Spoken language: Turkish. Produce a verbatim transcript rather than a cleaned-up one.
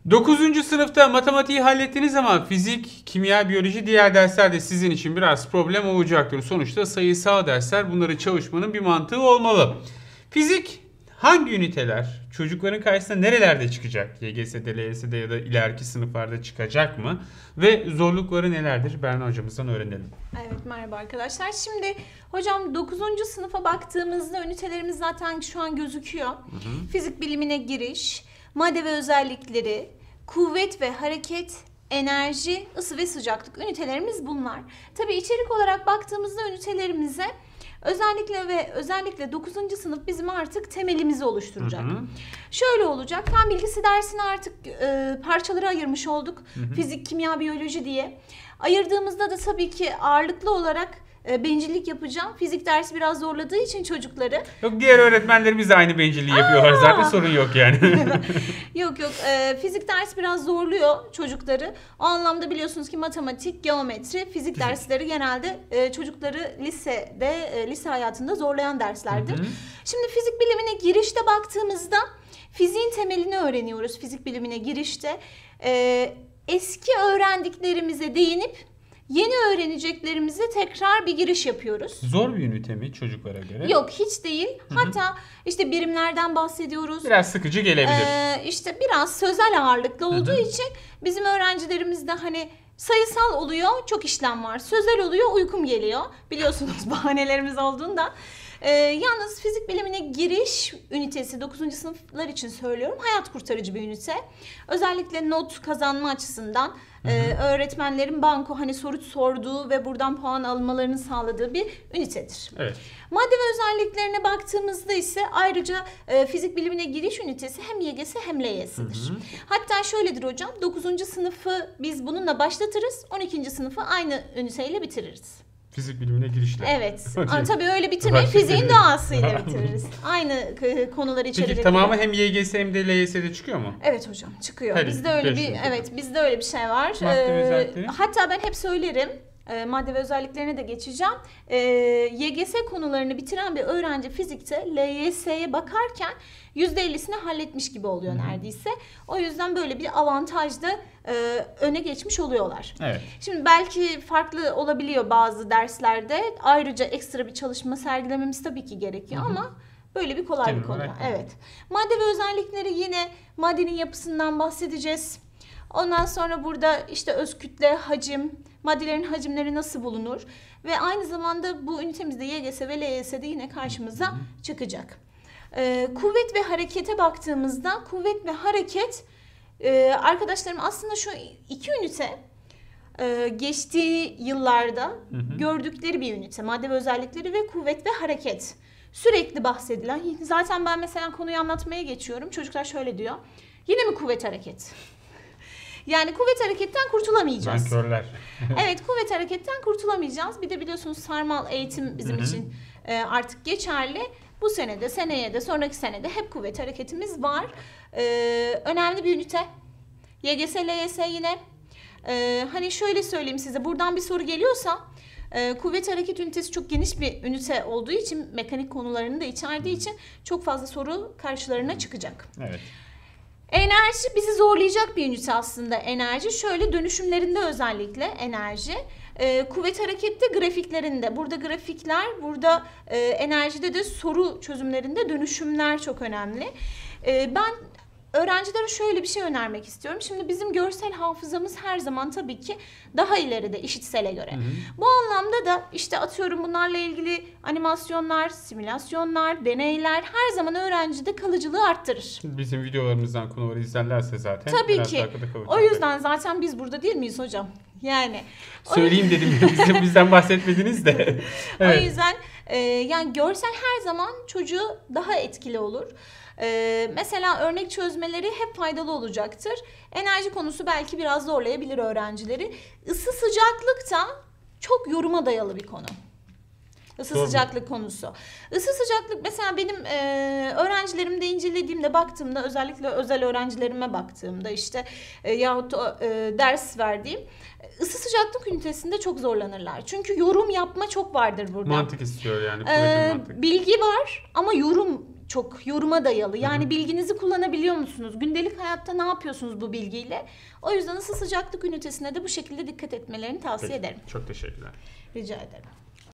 dokuzuncu sınıfta matematiği hallettiniz ama fizik, kimya, biyoloji diğer derslerde sizin için biraz problem olacaktır. Sonuçta sayısal dersler, bunları çalışmanın bir mantığı olmalı. Fizik hangi üniteler çocukların karşısına nerelerde çıkacak? Y G S'de, L Y S'de ya da ileriki sınıflarda çıkacak mı? Ve zorlukları nelerdir? Berna hocamızdan öğrenelim. Evet, merhaba arkadaşlar. Şimdi hocam dokuzuncu sınıfa baktığımızda ünitelerimiz zaten şu an gözüküyor. Hı hı. Fizik bilimine giriş, madde ve özellikleri, kuvvet ve hareket, enerji, ısı ve sıcaklık ünitelerimiz bunlar. Tabii içerik olarak baktığımızda ünitelerimize özellikle ve özellikle dokuzuncu sınıf bizim artık temelimizi oluşturacak. Hı hı. Şöyle olacak. Fen bilgisi dersini artık e, parçalara ayırmış olduk. Hı hı. Fizik, kimya, biyoloji diye. Ayırdığımızda da tabii ki ağırlıklı olarak e, bencillik yapacağım. Fizik dersi biraz zorladığı için çocukları. Yok, diğer öğretmenlerimiz de aynı bencilliği yapıyorlar. Aa! Zaten sorun yok yani. yok yok. E, fizik dersi biraz zorluyor çocukları. O anlamda biliyorsunuz ki matematik, geometri, fizik, fizik. dersleri genelde e, çocukları lisede, e, lise hayatında zorlayan derslerdir. Hı hı. Şimdi fizik bilimine girişte baktığımızda fiziğin temelini öğreniyoruz. Fizik bilimine girişte e, eski öğrendiklerimize değinip yeni öğreneceklerimize tekrar bir giriş yapıyoruz. Zor bir ünite mi çocuklara göre? Yok, hiç değil. Hı-hı. Hatta işte birimlerden bahsediyoruz. Biraz sıkıcı gelebilir. Ee, işte biraz sözel ağırlıklı olduğu Hı-hı. için bizim öğrencilerimiz de hani sayısal oluyor, çok işlem var. Sözel oluyor, uykum geliyor. Biliyorsunuz bahanelerimiz olduğunda. Ee, yalnız fizik bilimine giriş ünitesi dokuzuncu sınıflar için söylüyorum. Hayat kurtarıcı bir ünite. Özellikle not kazanma açısından e, öğretmenlerin banko hani soru sorduğu ve buradan puan almalarını sağladığı bir ünitedir. Evet. Madde ve özelliklerine baktığımızda ise ayrıca e, fizik bilimine giriş ünitesi hem Y G S hem L Y S'dir. Hı hı. Hatta şöyledir hocam, dokuzuncu sınıfı biz bununla başlatırız, on ikinci sınıfı aynı üniteyle bitiririz. Fizik bilimine girişle. Evet. Aa, tabii öyle bitirmeyi fiziğin doğasıyla bitiririz. Aynı konuları içerecek. Peki tamamı hem Y G S hem de L Y S'de çıkıyor mu? Evet hocam, çıkıyor. Hadi, bizde öyle bir mi? evet, bizde öyle bir şey var. Madde ve özellikleri. Hatta ben hep söylerim. E, madde ve özelliklerine de geçeceğim. E, Y G S konularını bitiren bir öğrenci fizikte L Y S'ye bakarken yüzde ellisini halletmiş gibi oluyor hmm. neredeyse. O yüzden böyle bir avantajda e, öne geçmiş oluyorlar. Evet. Şimdi belki farklı olabiliyor bazı derslerde. Ayrıca ekstra bir çalışma sergilememiz tabii ki gerekiyor hmm. ama böyle bir kolaylık oluyor. Evet. Madde ve özellikleri, yine maddenin yapısından bahsedeceğiz. Ondan sonra burada işte öz kütle, hacim, maddelerin hacimleri nasıl bulunur ve aynı zamanda bu ünitemizde Y G S ve L Y S'de yine karşımıza Hı-hı. çıkacak. Ee, kuvvet ve harekete baktığımızda kuvvet ve hareket e, arkadaşlarım aslında şu iki ünite e, geçtiği yıllarda Hı-hı. gördükleri bir ünite. Madde ve özellikleri ve kuvvet ve hareket. Sürekli bahsedilen. Zaten ben mesela konuyu anlatmaya geçiyorum. Çocuklar şöyle diyor. Yine mi kuvvet hareket? Yani kuvvet hareketten kurtulamayacağız. Nankörler. Evet, kuvvet hareketten kurtulamayacağız. Bir de biliyorsunuz sarmal eğitim bizim Hı-hı. için e, artık geçerli. Bu senede, seneye de, sonraki senede hep kuvvet hareketimiz var. E, önemli bir ünite. Y G S, L Y S yine. E, hani şöyle söyleyeyim size, buradan bir soru geliyorsa e, kuvvet hareket ünitesi çok geniş bir ünite olduğu için, mekanik konularını da içerdiği için çok fazla soru karşılarına çıkacak. Evet. Enerji bizi zorlayacak bir ünite aslında enerji. Şöyle dönüşümlerinde özellikle enerji. Ee, kuvvet harekette grafiklerinde. Burada grafikler, burada e, enerjide de soru çözümlerinde dönüşümler çok önemli. Ee, ben öğrencilere şöyle bir şey önermek istiyorum. Şimdi bizim görsel hafızamız her zaman tabii ki daha ileride işitsele göre. Hı hı. Bu anlamda da işte atıyorum bunlarla ilgili animasyonlar, simülasyonlar, deneyler her zaman öğrencide kalıcılığı arttırır. Bizim videolarımızdan konuları izlerlerse zaten. Tabii ki. O yüzden zaten biz burada değil miyiz hocam? Yani. Söyleyeyim dedim. Bizim bizden bahsetmediniz de. Evet. O yüzden e, yani görsel her zaman çocuğu daha etkili olur. Ee, mesela örnek çözmeleri hep faydalı olacaktır. Enerji konusu belki biraz zorlayabilir öğrencileri. Isı sıcaklık da çok yoruma dayalı bir konu. Isı Doğru. sıcaklık konusu. Isı sıcaklık mesela benim e, öğrencilerimde incelediğimde, baktığımda, özellikle özel öğrencilerime baktığımda işte e, yahut da e, ders verdiğim ısı sıcaklık ünitesinde çok zorlanırlar. Çünkü yorum yapma çok vardır burada. Mantık istiyor yani. Ee, mantık. Bilgi var ama yorum çok yoruma dayalı. Yani Hı-hı. bilginizi kullanabiliyor musunuz? Gündelik hayatta ne yapıyorsunuz bu bilgiyle? O yüzden ısı sıcaklık ünitesine de bu şekilde dikkat etmelerini tavsiye Peki. ederim. Çok teşekkürler. Rica ederim.